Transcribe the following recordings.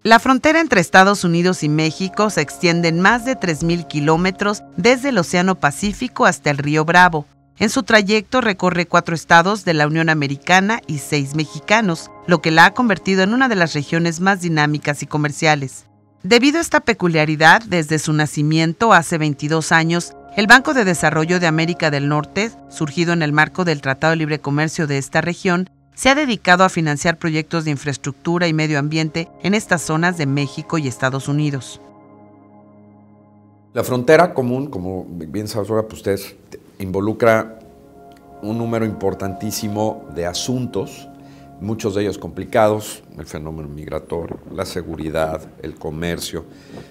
La frontera entre Estados Unidos y México se extiende en más de 3,000 kilómetros desde el Océano Pacífico hasta el río Bravo. En su trayecto recorre 4 estados de la Unión Americana y 6 mexicanos, lo que la ha convertido en una de las regiones más dinámicas y comerciales. Debido a esta peculiaridad, desde su nacimiento hace 22 años, el Banco de Desarrollo de América del Norte, surgido en el marco del Tratado de Libre Comercio de esta región, se ha dedicado a financiar proyectos de infraestructura y medio ambiente en estas zonas de México y Estados Unidos. La frontera común, como bien sabe ustedes, involucra un número importantísimo de asuntos, muchos de ellos complicados: el fenómeno migratorio, la seguridad, el comercio,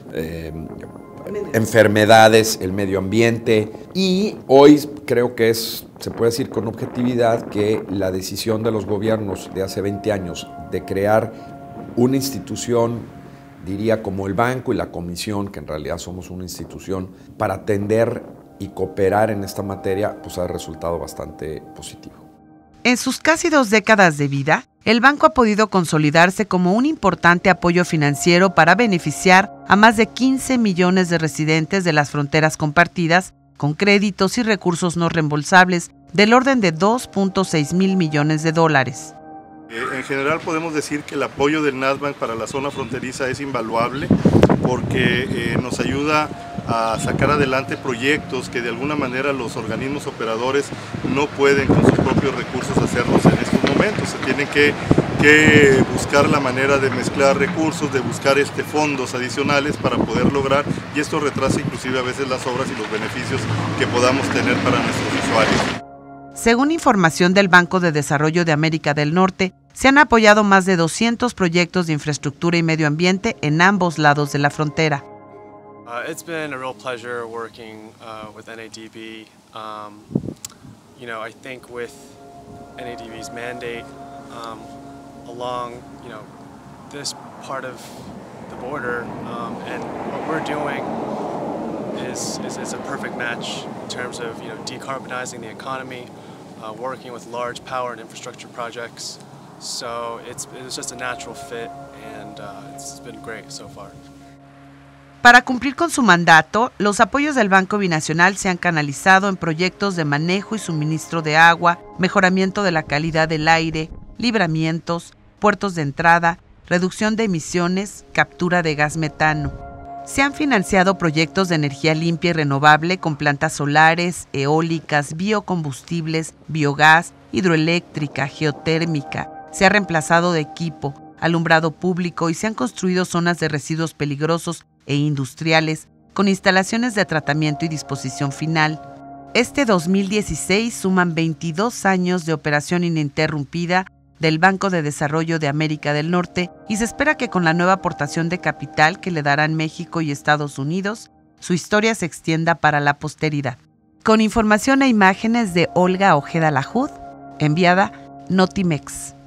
enfermedades, el medio ambiente. Y hoy creo que se puede decir con objetividad que la decisión de los gobiernos de hace 20 años de crear una institución, diría como el banco y la comisión, que en realidad somos una institución, para atender y cooperar en esta materia, pues ha resultado bastante positivo. En sus casi 2 décadas de vida, el banco ha podido consolidarse como un importante apoyo financiero para beneficiar a más de 15 millones de residentes de las fronteras compartidas, con créditos y recursos no reembolsables del orden de 2.6 mil millones de dólares. En general podemos decir que el apoyo del Nasbank para la zona fronteriza es invaluable, porque nos ayuda a sacar adelante proyectos que de alguna manera los organismos operadores no pueden con sus propios recursos hacerlos en estos momentos. Se tienen que buscar la manera de mezclar recursos, de buscar fondos adicionales para poder lograr, y esto retrasa inclusive a veces las obras y los beneficios que podamos tener para nuestros usuarios. Según información del Banco de Desarrollo de América del Norte, se han apoyado más de 200 proyectos de infraestructura y medio ambiente en ambos lados de la frontera. It's been a real pleasure working with NADB. I think with NADB's mandate along, this part of the border, and what we're doing is a perfect match in terms of decarbonizing the economy, working with large power and infrastructure projects. So it's just a natural fit, and it's been great so far. Para cumplir con su mandato, los apoyos del Banco Binacional se han canalizado en proyectos de manejo y suministro de agua, mejoramiento de la calidad del aire, libramientos, puertos de entrada, reducción de emisiones, captura de gas metano. Se han financiado proyectos de energía limpia y renovable con plantas solares, eólicas, biocombustibles, biogás, hidroeléctrica, geotérmica. Se ha reemplazado de equipo, alumbrado público y se han construido zonas de residuos peligrosos e industriales con instalaciones de tratamiento y disposición final. Este 2016 suman 22 años de operación ininterrumpida del Banco de Desarrollo de América del Norte, y se espera que con la nueva aportación de capital que le darán México y Estados Unidos, su historia se extienda para la posteridad. Con información e imágenes de Olga Ojeda Lajud, enviada Notimex.